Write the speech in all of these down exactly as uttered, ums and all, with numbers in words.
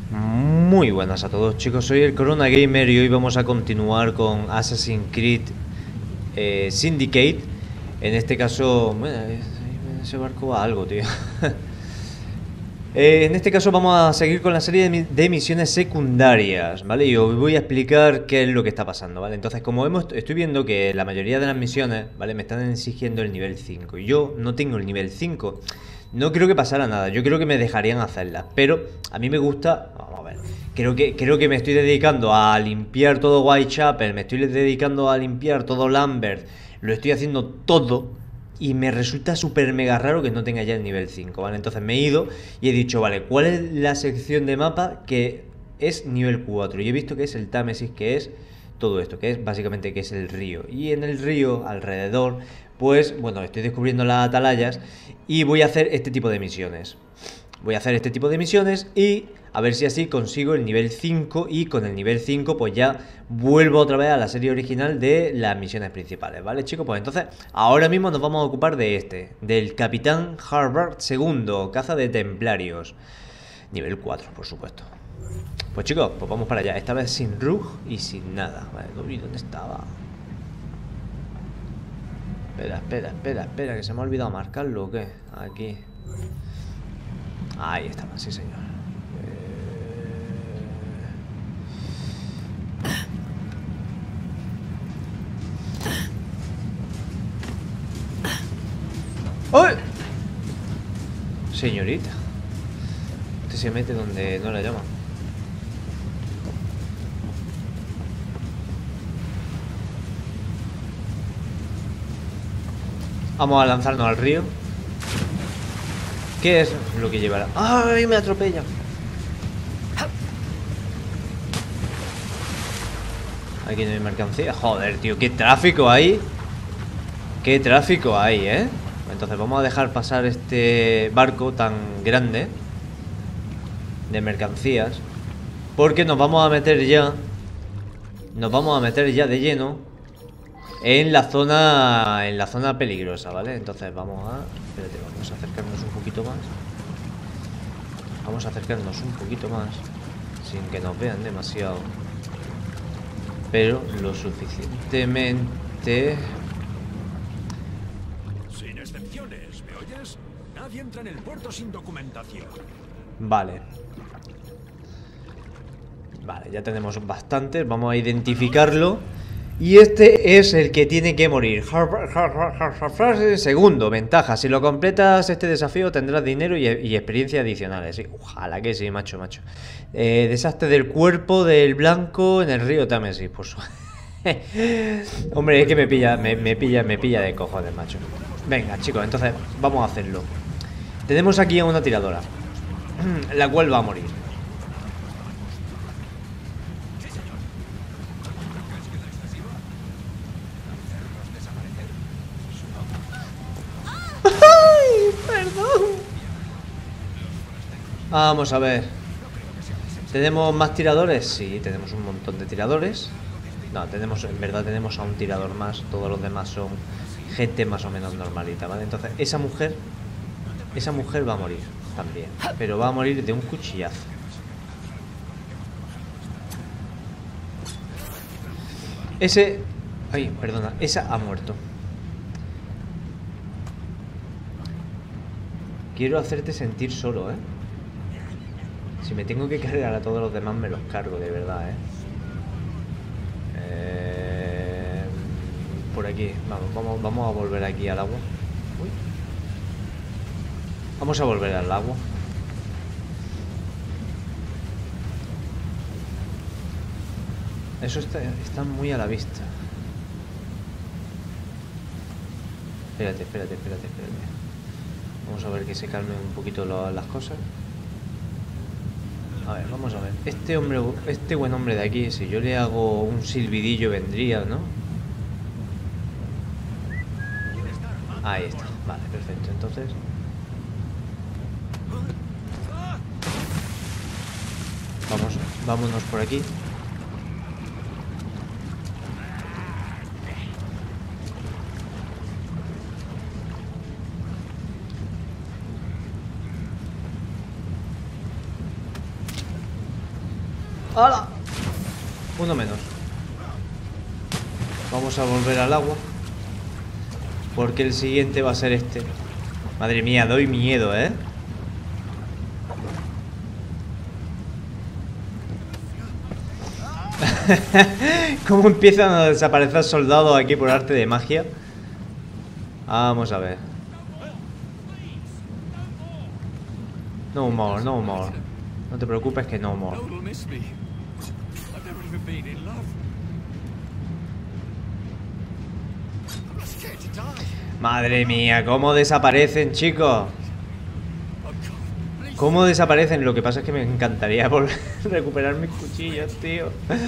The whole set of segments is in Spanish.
Muy buenas a todos, chicos, soy el Corona Gamer y hoy vamos a continuar con Assassin's Creed eh, Syndicate. En este caso, bueno, ese barco va a algo, tío. eh, en este caso vamos a seguir con la serie de, de misiones secundarias, ¿vale? Y os voy a explicar qué es lo que está pasando, ¿vale? Entonces, como vemos, estoy viendo que la mayoría de las misiones, ¿vale? Me están exigiendo el nivel cinco. Y yo no tengo el nivel cinco. No creo que pasara nada, yo creo que me dejarían hacerlas, pero a mí me gusta, vamos a ver, creo que, creo que me estoy dedicando a limpiar todo Whitechapel, me estoy dedicando a limpiar todo Lambert, lo estoy haciendo todo y me resulta súper mega raro que no tenga ya el nivel cinco, ¿vale? Entonces me he ido y he dicho, vale, ¿cuál es la sección de mapa que es nivel cuatro? Y he visto que es el Támesis, que es todo esto, que es básicamente que es el río. Y en el río, alrededor, pues, bueno, estoy descubriendo las atalayas y voy a hacer este tipo de misiones. Voy a hacer este tipo de misiones y a ver si así consigo el nivel cinco y con el nivel cinco pues ya vuelvo otra vez a la serie original de las misiones principales, ¿vale, chicos? Pues entonces, ahora mismo nos vamos a ocupar de este, del Capitán Harvard segundo, caza de templarios. Nivel cuatro, por supuesto. Pues chicos, pues vamos para allá. Esta vez sin rug y sin nada. Vale, ¿y dónde estaba? Espera, espera, espera, espera, que se me ha olvidado marcarlo o qué. Aquí. Ahí estaba, sí señor. ¡Ay! Señorita. Usted se mete donde no la llaman. Vamos a lanzarnos al río. ¿Qué es lo que llevará? ¡Ay, me atropella! Aquí no hay mercancía. Joder, tío, qué tráfico hay. Qué tráfico hay, ¿eh? Entonces vamos a dejar pasar este barco tan grande de mercancías, porque nos vamos a meter ya Nos vamos a meter ya de lleno en la zona En la zona peligrosa, ¿vale? Entonces vamos a... Espérate, vamos a acercarnos un poquito más. Vamos a acercarnos un poquito más sin que nos vean demasiado, pero lo suficientemente. Sin excepciones, ¿me oyes? Nadie entra en el puerto sin documentación. Vale. Vale, ya tenemos bastantes. Vamos a identificarlo. Y este es el que tiene que morir. Segundo, ventaja. Si lo completas este desafío tendrás dinero y, y experiencia adicionales. Sí, ojalá que sí, macho, macho. Eh, desastre del cuerpo del blanco en el río Támesis, por suerte. Hombre, es que me pilla, me, me pilla, me pilla de cojones, macho. Venga, chicos, entonces vamos a hacerlo. Tenemos aquí a una tiradora, la cual va a morir. ¡Ay, perdón! Vamos a ver. ¿Tenemos más tiradores? Sí, tenemos un montón de tiradores. No, tenemos, en verdad tenemos a un tirador más. Todos los demás son gente más o menos normalita, ¿vale? Entonces, esa mujer Esa mujer va a morir también, pero va a morir de un cuchillazo. Ese... Ay, perdona, esa ha muerto. Quiero hacerte sentir solo, ¿eh? Si me tengo que cargar a todos los demás, me los cargo, de verdad, ¿eh? eh... Por aquí, vamos, vamos, vamos a volver aquí al agua. Uy. Vamos a volver al agua. Eso está, está muy a la vista. Espérate, espérate, espérate, espérate. Vamos a ver que se calmen un poquito lo, las cosas. A ver, vamos a ver. Este hombre, este buen hombre de aquí, si yo le hago un silbidillo vendría, ¿no? Ahí está. Vale, perfecto. Entonces... Vamos, vámonos por aquí. ¡Hala! Uno menos. Vamos a volver al agua. Porque el siguiente va a ser este. Madre mía, doy miedo, ¿eh? ¿Cómo empiezan a desaparecer soldados aquí por arte de magia? Vamos a ver. No more, no more. No te preocupes que no more. Madre mía, ¿cómo desaparecen, chicos? ¿Cómo desaparecen? Lo que pasa es que me encantaría volver a recuperar mis cuchillos, tío.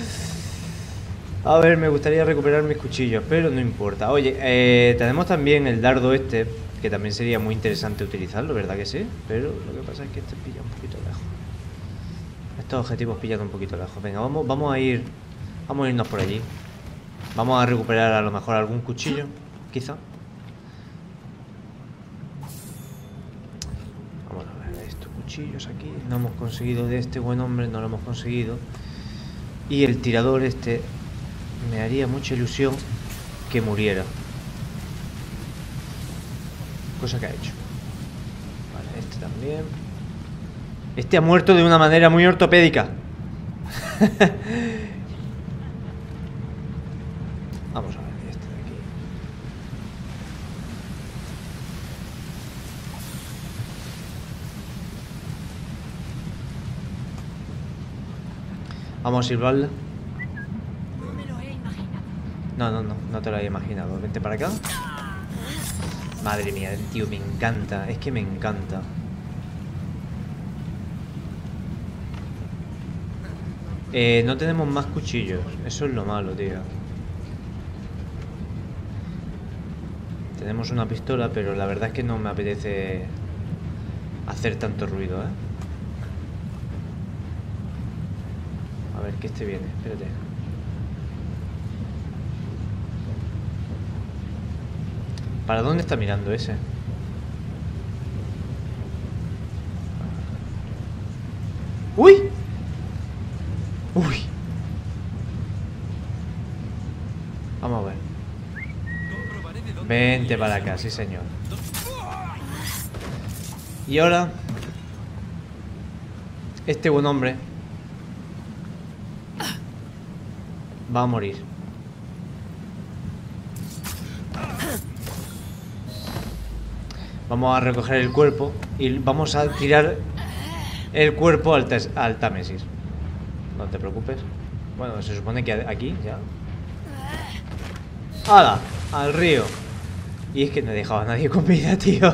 A ver, me gustaría recuperar mis cuchillos, pero no importa. Oye, eh, tenemos también el dardo este, que también sería muy interesante utilizarlo, ¿verdad que sí? Pero lo que pasa es que este pilla un poquito lejos. Estos objetivos pillan un poquito lejos. Venga, vamos, vamos a ir... Vamos a irnos por allí. Vamos a recuperar a lo mejor algún cuchillo, quizá. Vamos a ver estos cuchillos aquí. No hemos conseguido de este buen hombre, no lo hemos conseguido. Y el tirador este... Me haría mucha ilusión que muriera. Cosa que ha hecho. Vale, este también. Este ha muerto de una manera muy ortopédica. Vamos a ver, este de aquí. Vamos a silbarla. No, no, no, no te lo había imaginado. Vente para acá. Madre mía, tío, me encanta. Es que me encanta. Eh, no tenemos más cuchillos. Eso es lo malo, tío. Tenemos una pistola, pero la verdad es que no me apetece hacer tanto ruido, ¿eh? A ver, que este viene. Espérate. ¿Para dónde está mirando ese? ¡Uy! ¡Uy! Vamos a ver. Vente para acá, sí señor. Y ahora este buen hombre va a morir. Vamos a recoger el cuerpo y vamos a tirar el cuerpo al, al Támesis. No te preocupes. Bueno, se supone que aquí ya. ¡Hala! Al río. Y es que no he dejado a nadie con vida, tío.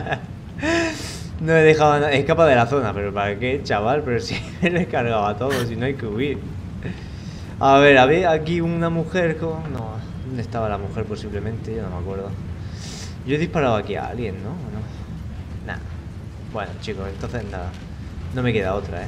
No he dejado a nadie. Escapa de la zona, pero ¿para qué, chaval? Pero si me lo he cargado a todos, si no hay que huir. A ver, a ver, aquí una mujer con... No, ¿dónde estaba la mujer posiblemente? Yo no me acuerdo. Yo he disparado aquí a alguien, ¿no? ¿O no? Nada. Bueno, chicos, entonces nada. No me queda otra, ¿eh?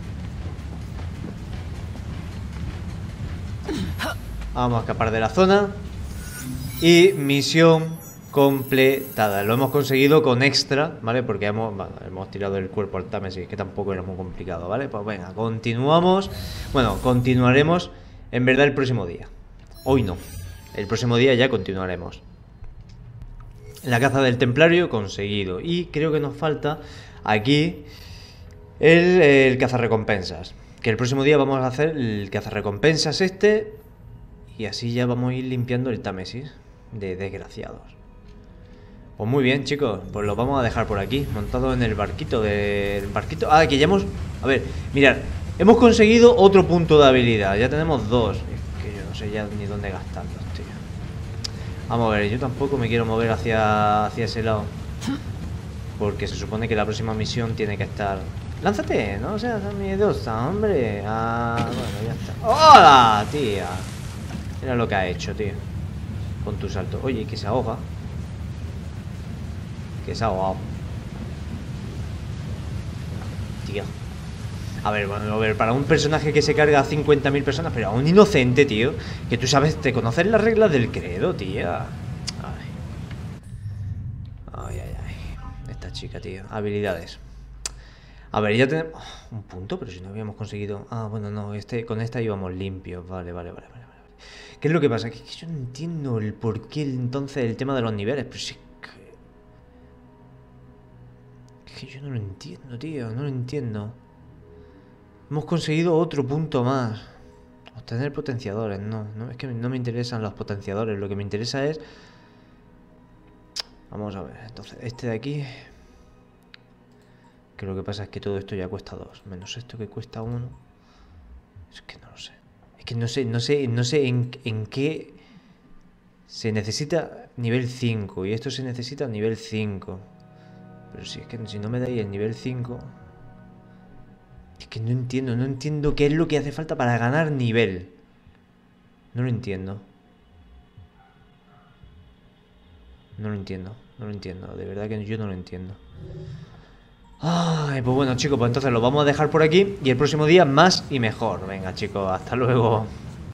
Vamos a escapar de la zona. Y misión completada. Lo hemos conseguido con extra, ¿vale? Porque hemos, bueno, hemos tirado el cuerpo al Támesis, que tampoco era muy complicado, ¿vale? Pues venga, continuamos. Bueno, continuaremos en verdad el próximo día. Hoy no. El próximo día ya continuaremos. La caza del templario conseguido. Y creo que nos falta aquí el, el cazarrecompensas. Que el próximo día vamos a hacer el cazarrecompensas este. Y así ya vamos a ir limpiando el Támesis de desgraciados. Pues muy bien, chicos. Pues lo vamos a dejar por aquí, montado en el barquito del barquito. Ah, que ya hemos... A ver, mirad. Hemos conseguido otro punto de habilidad. Ya tenemos dos. Es que yo no sé ya ni dónde gastarlos, tío. Vamos a ver, yo tampoco me quiero mover hacia, hacia ese lado. Porque se supone que la próxima misión tiene que estar... ¡Lánzate! No seas miedosa, hombre. Ah, bueno, ya está. ¡Hola, tía! Mira lo que ha hecho, tío. Con tu salto. Oye, que se ahoga. Que se ha ahogado. Tío. A ver, bueno, a ver, para un personaje que se carga a cincuenta mil personas, pero a un inocente, tío, que tú sabes, te conoces las reglas del credo, tía. Ay. Ay, ay, ay. Esta chica, tío. Habilidades. A ver, ya tenemos... oh, un punto, pero si no habíamos conseguido... Ah, bueno, no, este, con esta íbamos limpios. Vale, vale, vale, vale, vale. ¿Qué es lo que pasa? Que, que yo no entiendo el por qué entonces el tema de los niveles. Pero si es que... Es que yo no lo entiendo, tío. No lo entiendo. Hemos conseguido otro punto más. Obtener potenciadores. No, no, es que no me interesan los potenciadores. Lo que me interesa es... Vamos a ver. Entonces, este de aquí... Que lo que pasa es que todo esto ya cuesta dos. Menos esto que cuesta uno. Es que no lo sé. Es que no sé, no sé, no sé en, en qué se necesita nivel cinco. Y esto se necesita nivel cinco. Pero si es que si no me dais el nivel cinco. Es que no entiendo, no entiendo qué es lo que hace falta para ganar nivel. No lo entiendo. No lo entiendo, no lo entiendo. De verdad que yo no lo entiendo. Ay, pues bueno, chicos, pues entonces lo vamos a dejar por aquí. Y el próximo día más y mejor. Venga, chicos, hasta luego.